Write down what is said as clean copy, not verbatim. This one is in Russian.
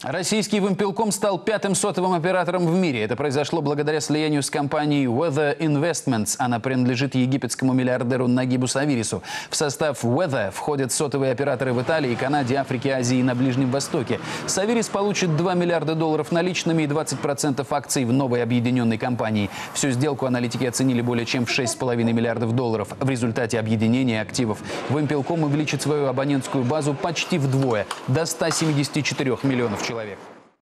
Российский Вимпелком стал пятым сотовым оператором в мире. Это произошло благодаря слиянию с компанией Weather Investments. Она принадлежит египетскому миллиардеру Нагибу Савирису. В состав Weather входят сотовые операторы в Италии, Канаде, Африке, Азии и на Ближнем Востоке. Савирис получит $2 миллиарда наличными и 20% акций в новой объединенной компании. Всю сделку аналитики оценили более чем в $6,5 миллиардов. В результате объединения активов Вимпелком увеличит свою абонентскую базу почти вдвое – до 174 миллионов человек.